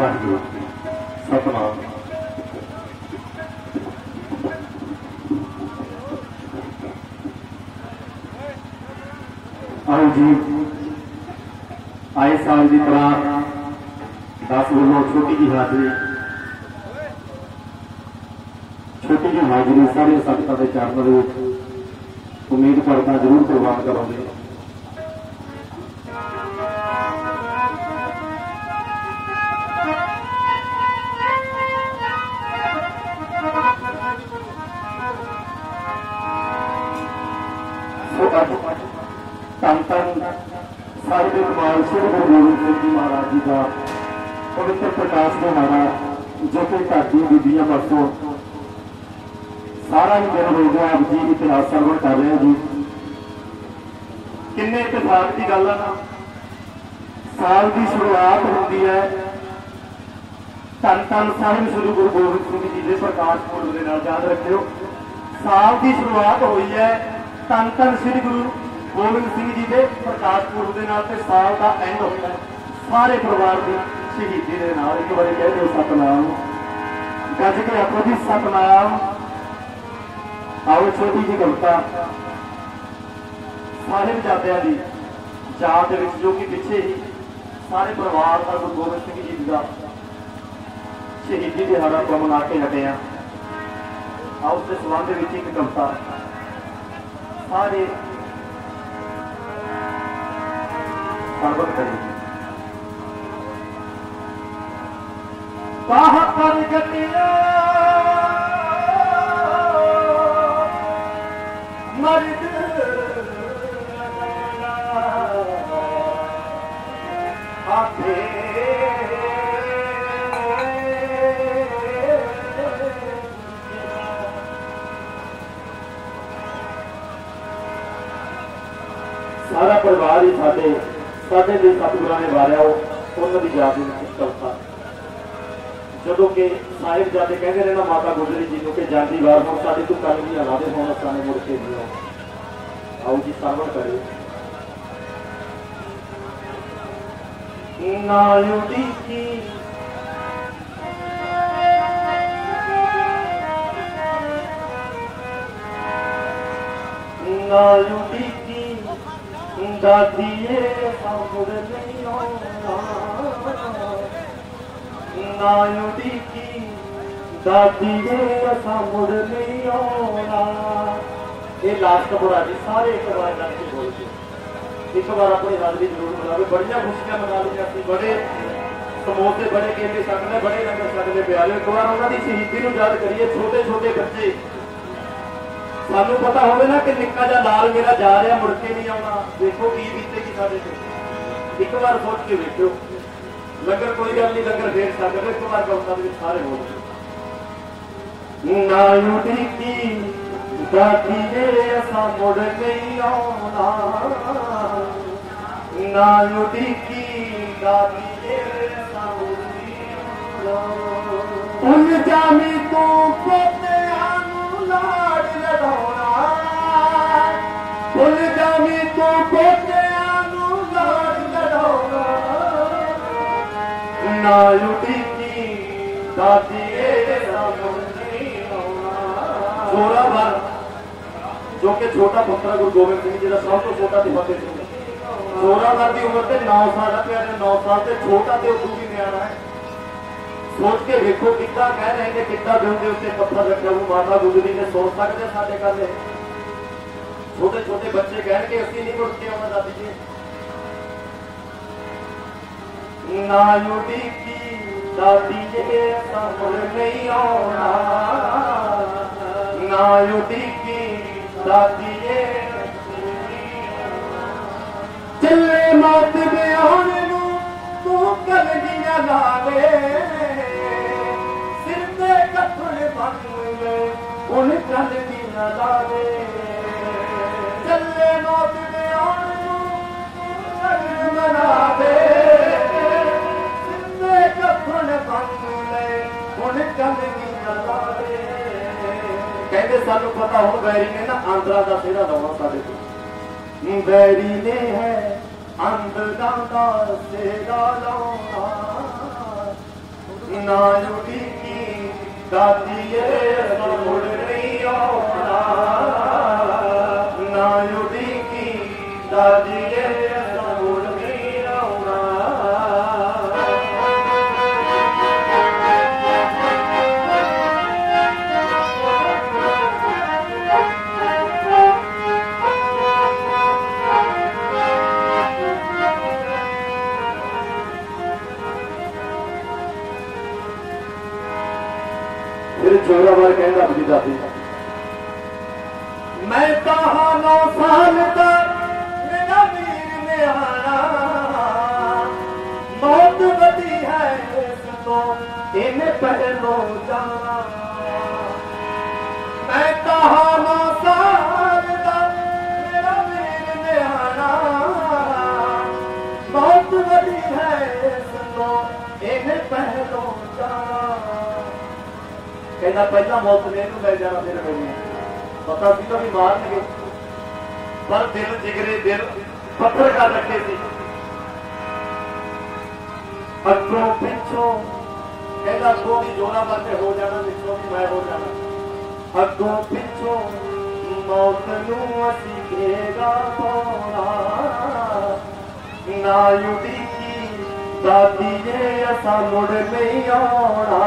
वाहिगुरू सतनाम। आओ जी, आए साल की तरह 10 वालों छोटी जी हाजरी, छोटी जी हाजरी सारे संगतां दे चरणों में उम्मीद करता जरूर प्रवान करोगे। धन धन साहिब कमाल श्री गुरु गोबिंद सिंह जी महाराज जी का पवित्र प्रकाश दिहाड़ा, जो कि धरती बीबियां परसों सारा ही दिन हो गया आप जी इतिहास सरवण कर रहे हैं जी। किन्ने इतिहास की गल है ना, साल की शुरुआत होती है धन धन साहिब श्री गुरु गोबिंद सिंह जी के प्रकाश पुरब के नाल। याद रखियो, साल की शुरुआत हुई है धन धन श्री गुरु गोबिंद सिंह जी के प्रकाश पुरब के नाल, ते साल का एंड होता है सारे परिवार की शहीदी के नाल। एक बार कह दो सतनाम, गज के आखो जी सतनाम। आओ छोटी जी कविता साहिबजादियां दी याद दे विच, जो कि पिछे ही सारे परिवार का गुरु गोबिंद सिंह जी का शहीदी दिहाड़ा ਆਪਾਂ मना के हटे हैं। आओ उसके संबंध में एक कविता सारे सरबत करेंगे। बाह पर गटिया मर्द आखे सारा परिवार ही साडे सतगुरां ने वारिया उन्हां दी याद विच कविता। जदों कि साहिबजादे कहते रहे ना माता गुजरी जी को कि जाती वार हम साडे तों कल भी हला दे होण असां मुड़ के नहीं आओ। आओ जी सरवण करियो। ना उड़ीकी ना उड़ीकी दादिए मुड़ नहीं आना, ना उड़ीकी दादिए मुड़ नहीं आना। ये लास्ट बुरा जी सारे एक बार जाके बोल के एक बार अपनी हाजरी जरूर मनावे। बड़िया खुशियां मना लिया, बड़े समोसे बड़े केले सकते, बड़े लंगर सकते प्यारे। एक बार उन्होंने शहीदी को याद करिए। छोटे छोटे बच्चे सानू पता होवे ना कि निक्का जा लाल मेरा जा रहा मुड़ के नहीं आना, देखो की बीतेगी साडे ते। एक बार सोच के देखो, लंगर कोई गल नहीं, लंगर देख सकते। एक बार कविता दे सारे हो ना उड़ीकी दादिए असां मुड़ नहीं आना, ना उड़ीकी दादिए असां मुड़ नहीं आना। उन जामी तू पोतियां नूं लाड लड़ाउणा, उन जामी तू पोतियां नूं लाड लड़ाउणा, ना उड़ीकी दादिए असां मुड़ नहीं आना। जोरावर जो कि छोटा पुत्र गुरु गोबिंद सिंह जी का सब तो छोटा सी फतेह सिंह, जोरावर की उम्र से 9 साल है। 9 साल से छोटा तो उदू भी न्याणा है। सोच के देखो कितना कह रहे हैं, कितना दिल के उत्ते पत्थर रखा हूँ। माता गुजरी ने सोच सकते साढ़े गल। छोटे छोटे बच्चे कह के असं नहीं मुड़ के आना दादी जी। ना उड़ीकी दादिए असां मुड़ नहीं आना, ना उड़ीकी दादिए चले मौत बयान नूं तू कलगियां लावे, सिर ते कफन बन ले उन कलगियां लावे। चले मौत बयान नूं कलगियां लावे, सिर ते कफन बन ले उन कलगियां लावे। कहते सानू पता हो बैरी ने ना आंध्रा का सेहरा लाउणा साडे ते। बैरी ने है आंध्रा का सेहरा लाउणा, ना उड़ीकी दादीए मुड़ नहीं आना ना उड़ीकी दादीए मुड़ नहीं आना फिर छोरा बार कहना अपनी दादी मैं कहा 9 साल तक मेरा वीर ने आना मौत बड़ी है तो इन्हें पहलो जाना मैं कहा 9 साल तक मेरा वीर ने आना मौत बड़ी है तो इन्हें पहलो जाना कहना पहला मौत ने लै जाना फिर मैंने पता सी तो भी मारनगे पर दिल जिगरे दिल पत्थर कर रखे थे अगों पिछों कहना अगों भी जोरा बरते हो जाना पिछों भी मैं हो जाना अगों पिछों मौत नूं असीं घेरा पाउणा ना उड़ीकी दादीए असां मुड़ नहीं आउणा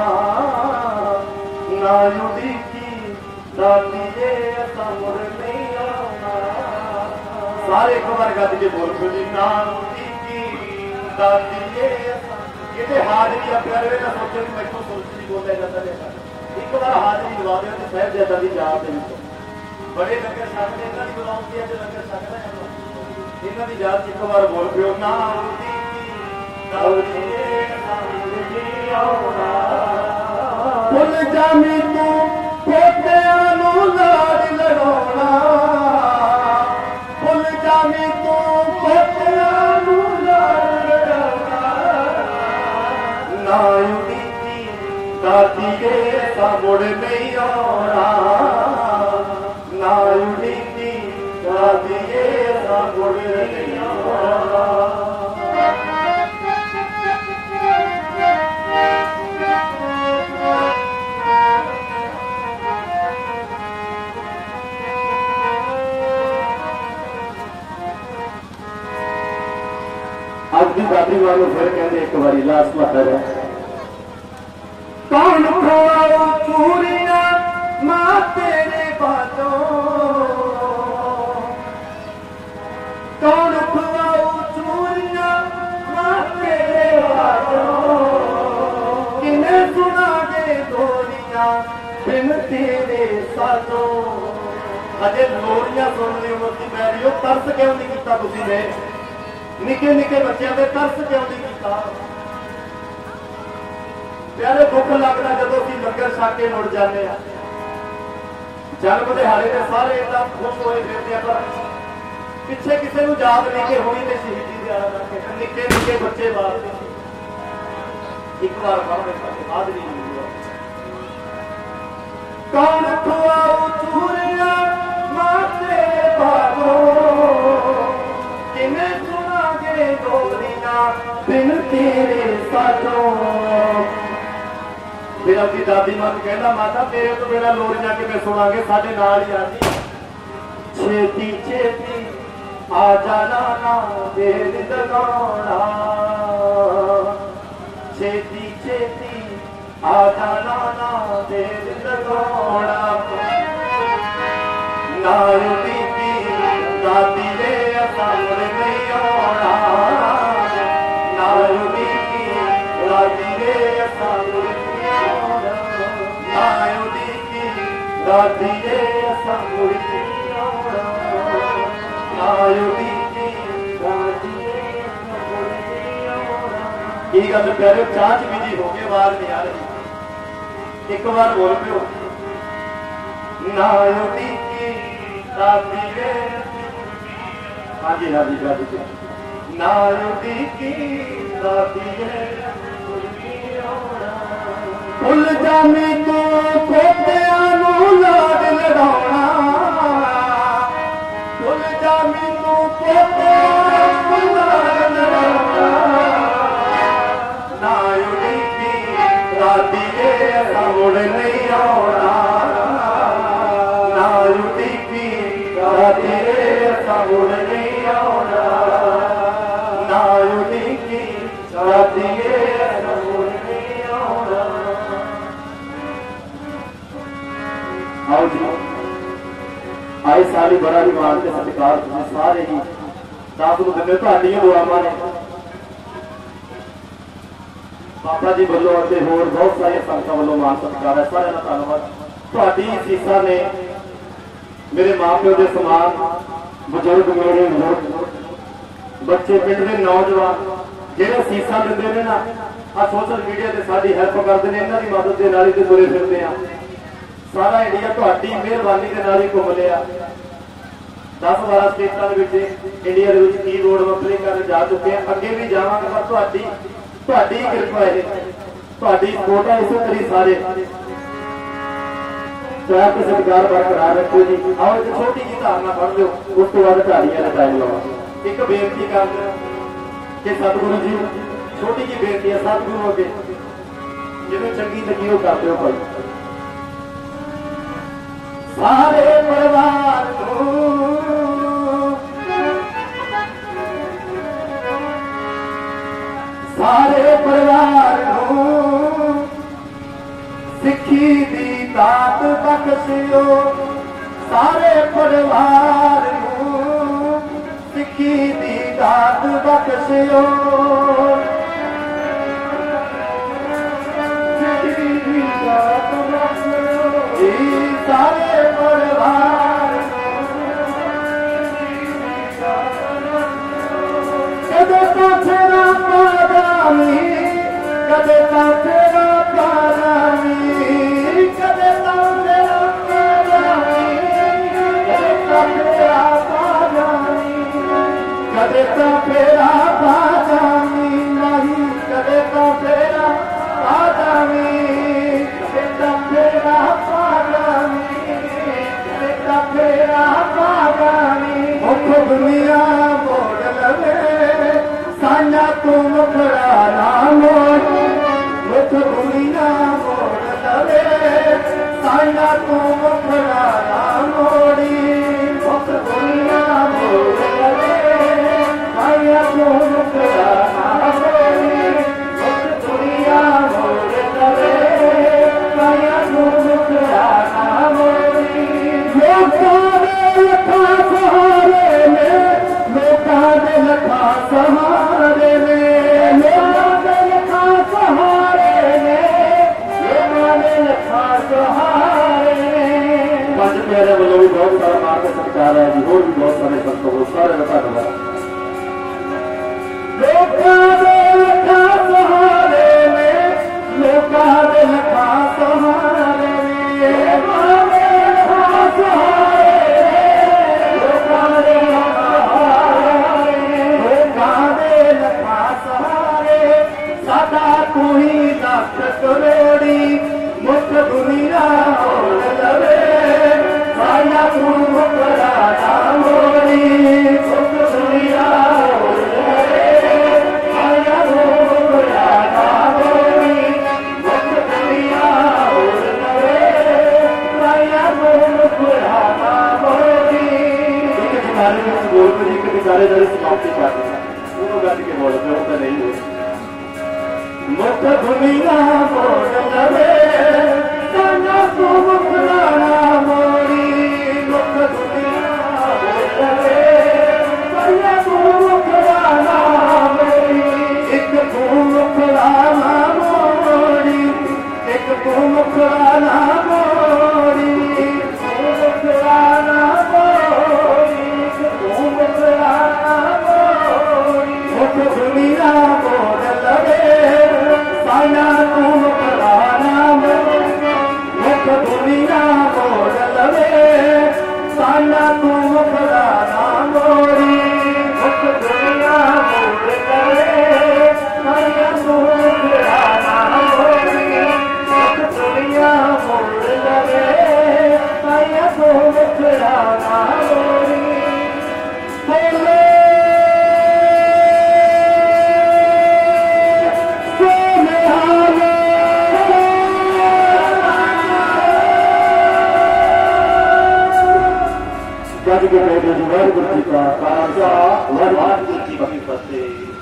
ना उड़ीकी दादीए असां मुड़ नहीं आउणा सारे एक बार गज के बोल पो जी ना उड़ीकी दादीए किते हाजरी आ प्यारे ना सोचे कि मैथों सोच नहीं बोलिया जाता है एक बार हाजरी लवा दे तो साहिबजादा दी याद दे विच बड़े लंगर छकदे इन्हां दी बुलाउंदी अज लंगर छकदा है इन्हां दी याद एक बार बोल पियो ना उड़ीकी दादीए असां मुड़ नहीं आउणा भुल जामी तू पोतियां नूं लाड लड़ाउणा भुल जामी तू पोतियां नूं लाड लड़ाउणा ना उड़ीकी दादीए असां मुड़ नहीं आउणा ना उड़ीकी दादीए असां मुड़ नहीं आउणा अज की दादी वालों फिर कहते एक बारी लास्ट लहर है कौन खोआ चूरिया मां तेरे बातों कौन खोआ चूरिया मां तेरे बातों किन्हें सुना दे गोलियां बिन तेरे साथों अजे लोरियां सुननी उम्र की पैरी तरस क्यों नहीं किया तुसी ने निके निके बच्चों के तरस क्यों नहीं किया प्यारे दुख लगता जो असीं लंगर छक के मुड़ जाते हैं जन्म दिहाड़े के सारे इतना खुश होए फिरते पर पिछे किसी को याद नहीं कि होनी तो शहीदी दिहाड़ा करके निके निके बच्चे बाहर एक बार बाद नहीं हुआ कौन खुआ चूरिया माते बाबो किन्हें बिन तेरे साथों फिर अपनी दादी मां कहना माता तेरे तो बिना लोरियां किवें सुनांगे साडे नाल ही आजी छेती छेती आ जाना ना देर लगाना छेती छेती आ जाना ना देर लगाना ना उड़ीकी दादीए असां मुड़ नहीं आउणा ना उड़ीकी दादीए असां मुड़ नहीं आउणा ना उड़ीकी दादीए असां मुड़ नहीं आउणा ना उड़ीकी दादीए असां मुड़ नहीं आउणा की गल प्यारे चाह च बिजी हो गए आवाज नहीं आ रही एक बार बोल पियो ना उड़ीकी दादीए हाँ जी हाँ जी ना उड़ीकी दादीए भुल जामी तू पोतियां नूं लाड लड़ाउणा भुल जामी तू पोतियां नूं लाड लड़ाउणा ना उड़ीकी दादी असां मुड़ नहीं आना ना उड़ीकी दादी असां मुड़ नहीं आना ना उड़ीकी दादी असां मुड़ नहीं आना। आओ जी आए सारी बड़ा भी मानते सत्कार सारे ही दास नूं दिंदे तुहाडीआं दुआवां ने बाबा जी वालों और होर बहुत सारे संगतां वालों मान सत्कार है सारे का धन्नवाद। तुहाडी सीसा ने मेरे मां प्यो के समान बजुर्ग मेरे बच्चे पिंड के नौजवान जिहड़े सीसा दिंदे ने ना आ सोशल मीडिया ते साडी हेल्प करदे ने इन्हां दी मदद दे नाल ही ते तुरे फिरदे आ। सारा इंडिया तुहाडी मेहरबानी के नाल ही घुम लिया 10-12 स्टेटां दे विच इंडिया दे विच की रोड वपरे कर जा चुके हैं अगे भी जावांगे पर तुहाडी कृपा है तुहाडी सपोर्ट है इसे करी सारे प्यार ते सत्कार बरकरार रखो जी। आओ एक छोटी जी धारणा पढ़ लो उस तो बाद ढालियां दा टाइम लाओ। एक बेनती कर कि सतगुरु जी छोटी जी बेनती है सतगुरु अगे जिन्हें चंगी लगी वो कर दो भाई सारे परिवार सारे परिवार सिखी दी दात बख्शियो सारे परिवार सिखी दी दात बख्शियो सारे परिवार कदे तो तेरा पादामी कदे तो तेरा पादामी कदे तो तेरा पादामी कदे तो तेरा पादामी कदे तो तेरा पादामी नहीं कदे तो तेरा पादामी कदे तो तेरा मुख दुनिया मोड़ लवे साया तू मुखड़ा ना मोड़ मुख दुनिया मोड़ लवे साया तू मुखड़ा ना मोड़ी मुख दुनिया मोड़ लवे साया तू मुखड़ा ना मोड़ी मुख दुनिया मोड़ लवे साया तू मुखड़ा ना मोड़ी। लखा सहारे में लखा सहारे में लखा सहारे पंज प्यारे वालों भी बहुत सारा मार का सत्कार है जी होर भी बहुत सारे संतों को सारे का धन्यवाद। लखा सहारे में लखा सहारे तू ही लख करोड़ी मुख दुनिया मोड़ लवे साया तू मुखड़ा ना मोड़ी मुख दुनिया मोड़ लवे साया तू मुखड़ा ना मोड़ी मुख दुनिया मोड़ लवे साया तू मुखड़ा ना मोड़ी। एक किनारे में बोल कर एक किनारे दर समाप्ति कर दी वो गल के बोल पे होता नहीं हो मुख दुनिया मोड़ लवे साया तू मुखड़ा ना मोड़ी मुख दुनिया मोड़ लवे साया तू मुखड़ा ना मोड़ी एक तू मुखड़ा ना मोड़ी एक तू मुखड़ा ना मोड़ी तू मुखड़ा ना मोड़ी तू मुखड़ा ना मोड़ी मुख दुनिया मोड़ लवे साया तू मुखड़ा ना मोड़ी मुख दुनिया मोड़ लवे ਗੱਜ ਕੇ ਬੈਠੋ ਜੀ। ਵਾਹਿਗੁਰੂ ਜੀ ਕਾ ਖਾਲਸਾ, ਵਾਹਿਗੁਰੂ ਜੀ ਕੀ ਫਤਿਹ।